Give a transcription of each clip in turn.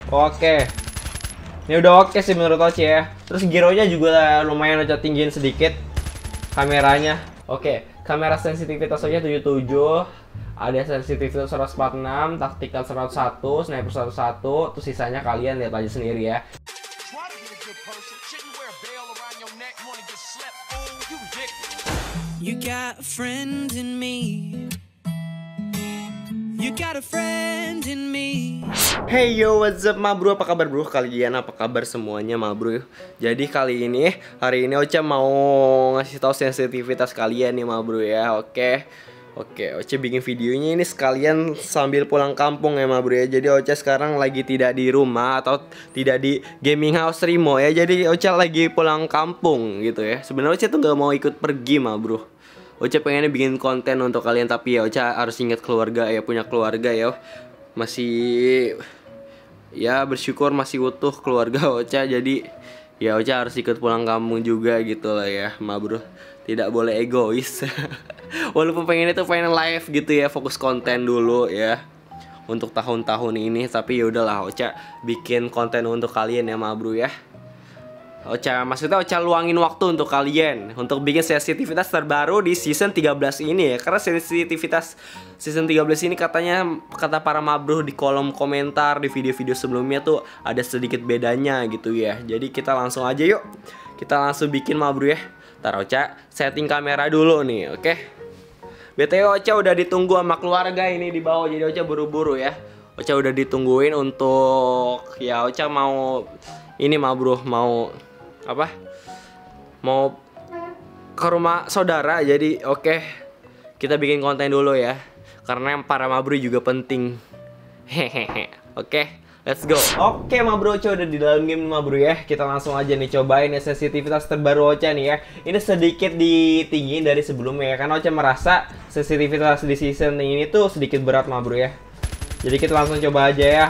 Oke. Ini udah oke sih menurut Oce ya. Terus gironya juga lumayan Oce tinggiin sedikit kameranya. Oke, kamera sensitivitas Oce 77. Ada sensitivitas 146, taktikal 101, sniper 101. Terus sisanya kalian lihat aja sendiri ya. You got a friend in me. You got a friend in me. Hey yo, what's up ma bro? Apa kabar bro? Kalian apa kabar semuanya ma bro? Jadi hari ini Ocha mau ngasih tahu sensitivitas kalian nih ma bro ya. Oke, Ocha bikin videonya ini sekalian sambil pulang kampung ya ma bro ya. Jadi Ocha sekarang lagi tidak di rumah atau tidak di gaming house Rimo ya. Jadi Ocha lagi pulang kampung gitu ya. Sebenarnya Ocha tuh nggak mau ikut pergi ma bro. Ocha pengennya bikin konten untuk kalian, tapi ya Ocha harus ingat keluarga ya, punya keluarga ya. Masih ya bersyukur masih utuh keluarga Ocha, jadi ya Ocha harus ikut pulang kampung juga gitu lah ya ma bro. Tidak boleh egois. Walaupun pengen itu pengen live gitu ya, fokus konten dulu ya untuk tahun-tahun ini, tapi ya udahlah Ocha bikin konten untuk kalian ya ma bro ya. Maksudnya Ocha luangin waktu untuk kalian untuk bikin sensitivitas terbaru di season 13 ini ya. Karena sensitivitas season 13 ini kata para mabruh di kolom komentar di video-video sebelumnya tuh ada sedikit bedanya gitu ya. Jadi kita langsung aja yuk. Kita langsung bikin mabruh ya. Ntar Ocha setting kamera dulu nih, oke? BTW Ocha udah ditunggu sama keluarga ini di bawah, jadi Ocha buru-buru ya. Ocha udah ditungguin untuk ya Ocha mau ini mabruh mau apa? Mau ke rumah saudara, jadi oke. Kita bikin konten dulu ya, karena para mabru juga penting. Hehehe. Oke, let's go. Oke mabru, Ocha udah di dalam game mabru ya. Kita langsung aja nih cobain ya sensitivitas terbaru Ocha nih ya. Ini sedikit ditinggiin dari sebelumnya ya, karena Ocha merasa sensitivitas di season ini tuh sedikit berat mabru ya. Jadi kita langsung coba aja ya.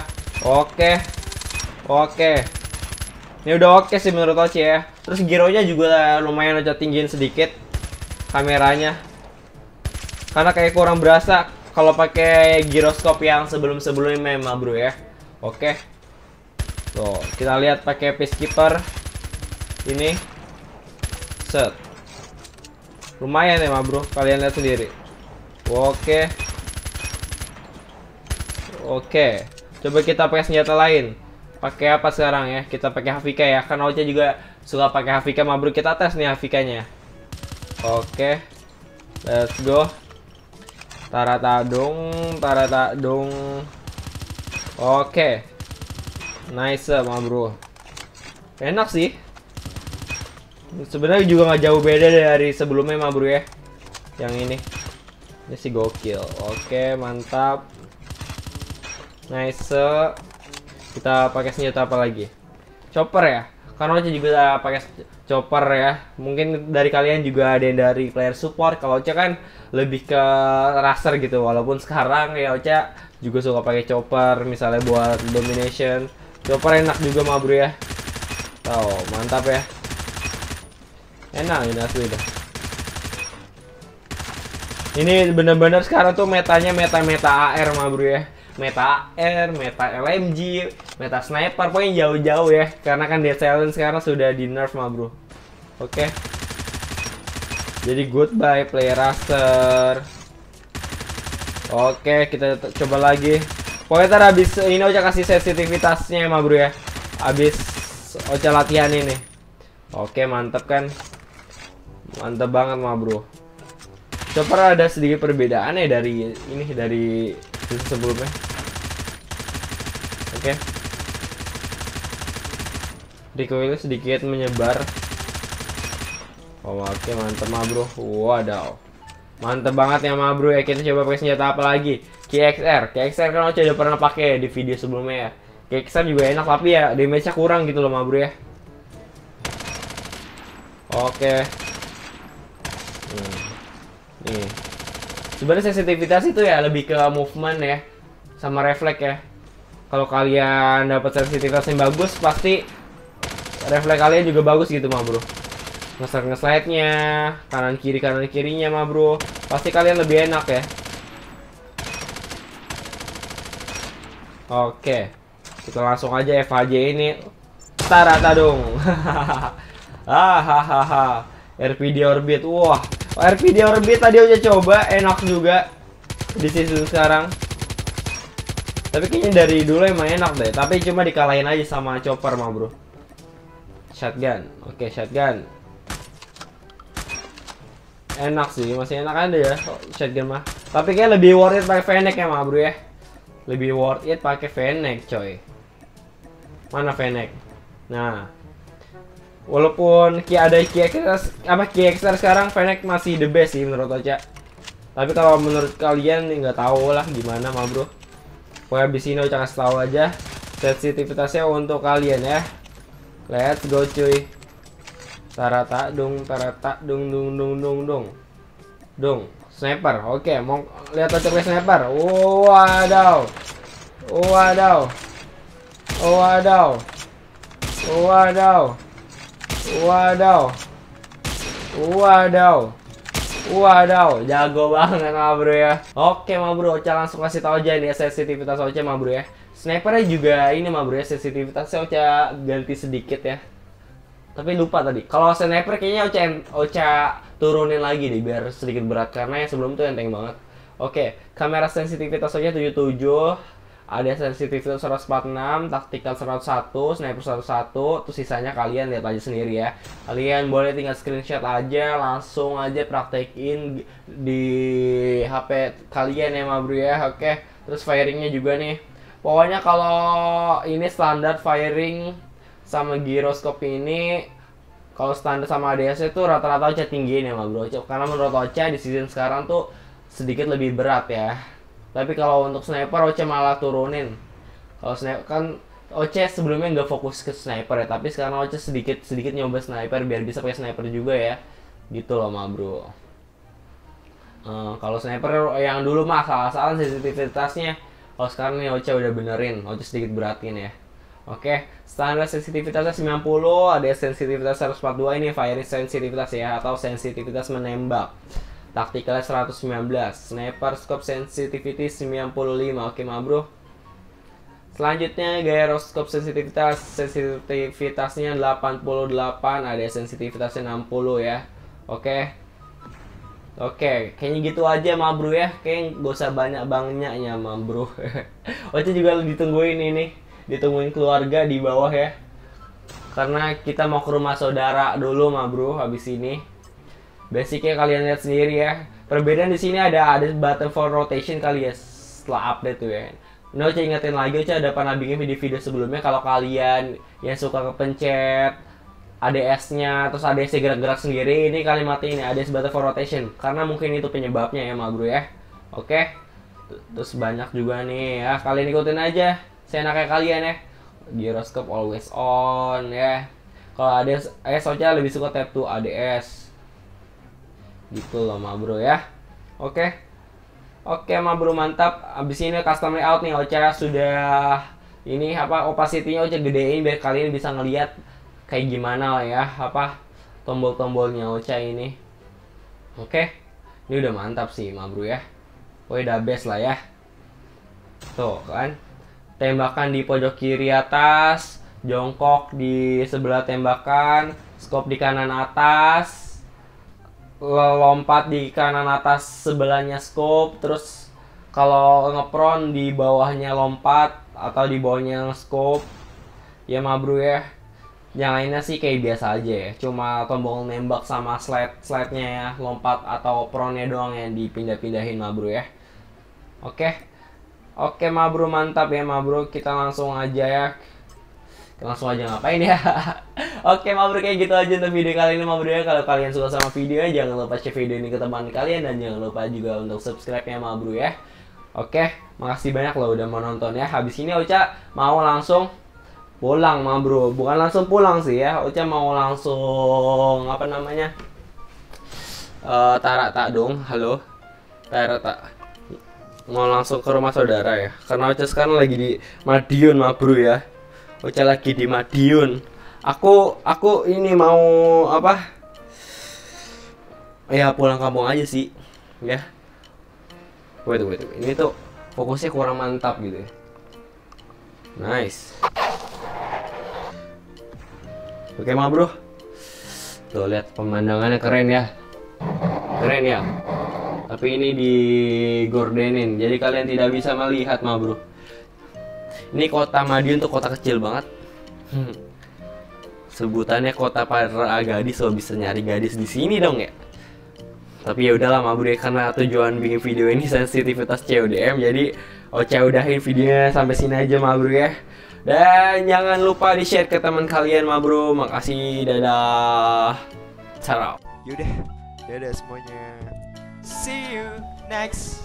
Oke. Ini udah oke sih menurut Oce ya. Terus gironya juga lumayan Oce tinggiin sedikit kameranya. Karena kayak kurang berasa kalau pakai giroskop yang sebelum-sebelumnya memang bro ya. Oke. Tuh, kita lihat pakai peacekeeper. Ini. Set. Lumayan ya bro, kalian lihat sendiri. Oke. Coba kita pakai senjata lain. Pakai apa sekarang ya? Kita pakai Havika ya. Karena Ocha juga suka pakai Havika mabru. Kita tes nih Havikanya. Oke. Let's go. Taratadung. Oke. Nice mabru. Enak sih. Sebenarnya juga nggak jauh beda dari sebelumnya mabru ya. Yang ini. Ini sih gokil. Oke, mantap. Nice. Kita pakai senjata apa lagi? Chopper ya. Karena Ocha juga pakai chopper ya. Mungkin dari kalian juga ada yang dari player support. Kalau Ocha kan lebih ke raster gitu. Walaupun sekarang ya Ocha juga suka pakai chopper, misalnya buat domination. Chopper enak juga mah bro ya. Oh, mantap ya. Enak ini asli dah. Ini bener-bener sekarang tuh metanya meta AR mah bro ya. Meta AR, meta LMG, meta sniper, pokoknya jauh-jauh ya. Karena kan Dead Silence sekarang sudah di nerf mah bro. Oke. Jadi goodbye player raster. Oke, kita coba lagi. Pokoknya ntar habis ini Ocha kasih sensitivitasnya mah bro ya. Habis Ocha latihan ini. Oke, mantep kan. Mantep banget mah bro. Chopper ada sedikit perbedaan ya dari ini, dari sebelumnya. Oke. Recoilnya sedikit menyebar. Oh, oke, mantep mah bro. Wadaw. Mantep banget ya mah bro ya. Kita coba pakai senjata apa lagi? KXR kan Ocha udah pernah pakai di video sebelumnya ya. KXR juga enak tapi ya damage-nya kurang gitu loh mah bro ya. Oke. Nih. Sebenarnya sensitivitas itu ya lebih ke movement ya, sama refleks ya. Kalau kalian dapat sensitivitas yang bagus, pasti refleks kalian juga bagus gitu mah bro. Ngeslide-nya, kanan kirinya mah bro, pasti kalian lebih enak ya. Oke. Kita langsung aja FHJ ini. Tarata dong. Hahaha. RPD Orbit. Wah, RPD Orbit tadi udah coba, enak juga di season sekarang. Tapi kayaknya dari dulu emang enak deh. Tapi cuma dikalahin aja sama chopper mah bro. Shotgun. Oke, shotgun. Enak sih, masih enak aja ya shotgun mah. Tapi kayak lebih worth it pakai Fennec ya mah bro ya. Lebih worth it pakai Fennec coy. Mana Fennec? Nah, walaupun ada KXR sekarang, Fennec masih the best sih menurut Ocha. Tapi kalau menurut kalian nih nggak tahu lah gimana mah bro. Pokoknya abis ini Ocha kasih tahu aja sensitivitasnya untuk kalian ya. Let's go cuy. Tarata dung dung. Sniper. Oke, mau lihat Ocha pakai sniper. Wadaw. Wadaw. Wadaw. Wadaw. Wadaw. Wadaw. Wadaw, jago banget mah bro ya. Oke mah bro, Ocha langsung kasih tahu aja nih sensitivitas Ocha mah bro ya. Snipernya juga ini mah bro ya, sensitivitasnya Ocha ganti sedikit ya. Tapi lupa tadi. Kalau sniper kayaknya Ocha turunin lagi deh biar sedikit berat karena yang sebelum tuh enteng banget. Oke, kamera sensitivitas Ocha 77. Ada sensitivitas 146, taktikal 101, sniper 101, terus sisanya kalian lihat aja sendiri ya. Kalian boleh tinggal screenshot aja, langsung aja praktekin di HP kalian ya ma bro ya. Oke, terus firingnya juga nih. Pokoknya kalau ini standar firing sama gyroscope ini, kalau standar sama ADS itu rata-rata Ocha tinggiin ya ma bro. Karena menurut Ocha di season sekarang tuh sedikit lebih berat ya. Tapi kalau untuk sniper Ocha malah turunin. Kalau sniper kan Ocha sebelumnya nggak fokus ke sniper ya, tapi sekarang Ocha sedikit nyoba sniper biar bisa pakai sniper juga ya. Gitu loh ma bro. Kalau sniper yang dulu mah asal-asalan sensitivitasnya. Kalau sekarang nih Ocha udah benerin, Ocha sedikit beratin ya. Oke, standar sensitivitasnya 90, ada sensitivitas 142 ini firing sensitivitas ya atau sensitivitas menembak. Taktikalnya 119, sniper scope sensitivity 95. Oke ma bro. Selanjutnya gyroscope sensitivitasnya 88, ada sensitivitasnya 60 ya. Oke, kayaknya gitu aja ma bro ya. Kayaknya gak usah banyak-banyaknya ma bro. Ocha juga ditungguin ini, ditungguin keluarga di bawah ya. Karena kita mau ke rumah saudara dulu ma bro habis ini. Basicnya kalian lihat sendiri ya. Perbedaan di sini ada button for rotation kali ya setelah update tuh ya. Nah, Ocha ingetin lagi, Ocha ada pernah bikin video sebelumnya kalau kalian yang suka kepencet ADS-nya terus ADS-nya gerak-gerak sendiri, ini kalian matiin ya ADS button for rotation karena mungkin itu penyebabnya ya ma bro ya. Oke. Terus banyak juga nih ya, kalian ikutin aja seenaknya kalian ya. Gyroscope always on ya. Kalau ADS Ocha lebih suka tab to ADS. Gitu loh ma bro ya. Oke ma bro, mantap. Abis ini custom layout nih Ocha sudah ini opacity-nya Ocha gedein biar kalian bisa ngelihat kayak gimana lah ya tombol-tombolnya Ocha ini. Oke, ini udah mantap sih ma bro ya. Udah best lah ya. Tuh kan, tembakan di pojok kiri atas, jongkok di sebelah tembakan, scope di kanan atas, lompat di kanan atas sebelahnya scope, terus kalau ngepron di bawahnya lompat atau di bawahnya scope ya ma bro ya. Yang lainnya sih kayak biasa aja ya, cuma tombol nembak sama slide-nya ya, lompat atau pronnya doang yang dipindah-pindahin ma bro ya. Oke ma bro, mantap ya ma bro. Kita langsung aja ya. Langsung aja ngapain ya. Oke ma bro, kayak gitu aja untuk video kali ini ma bro ya. Kalau kalian suka sama videonya, jangan lupa share video ini ke teman kalian dan jangan lupa juga untuk subscribe ya ma bro ya. Oke, makasih banyak loh udah mau nonton ya. Habis ini Ocha mau langsung pulang ma bro. Bukan langsung pulang sih ya, Ocha mau langsung Tarata dong. Halo Tarata, mau langsung ke rumah saudara ya, karena Ocha sekarang lagi di Madiun ma bro ya. Ocha lagi di Madiun. Aku ini mau ya pulang kampung aja sih ya. Wait. Ini tuh fokusnya kurang mantap gitu ya. Nice. Oke ma bro. Tuh lihat pemandangannya keren ya. Keren ya. Tapi ini digordenin, jadi kalian tidak bisa melihat ma bro. Ini kota Madiun tuh kota kecil banget. Sebutannya kota para gadis, so bisa nyari gadis di sini dong ya. Tapi ya udahlah ma bro ya, karena tujuan bikin video ini sensitivitas CODM, jadi Ocha udahin videonya sampai sini aja ma bro ya. Dan jangan lupa di share ke teman kalian ma bro. Makasih, dadah. Ciao. Yaudah, dadah semuanya. See you next